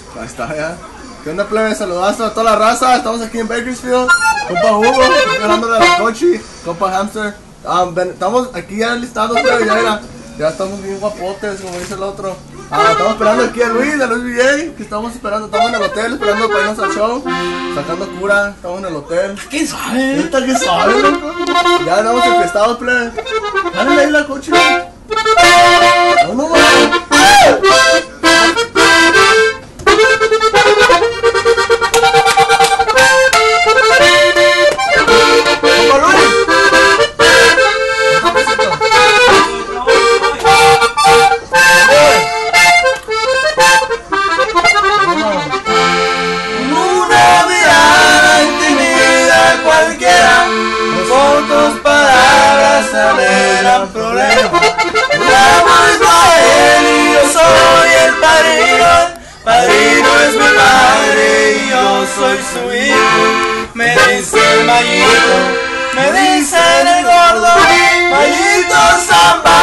Ahí está, ya. ¿Qué onda, plebe? Saludazo a toda la raza. Estamos aquí en Bakersfield. Compa Hugo, estoy hablando de la Cochi. Compa Hamster. Estamos aquí ya listados, plebe. Ya estamos bien guapotes, como dice el otro. Estamos esperando aquí a Luis VJ. Que estamos esperando. Estamos en el hotel esperando para irnos al show. Sacando cura. Estamos en el hotel. ¿Quién sabe? ¿Neta qué sabe, loco? Ya andamos enfiestados, plebe. Dale ahí la Cochi. No, no, su hijo, me dice el Mayito, me dicen el gordo, Mayito Zamba.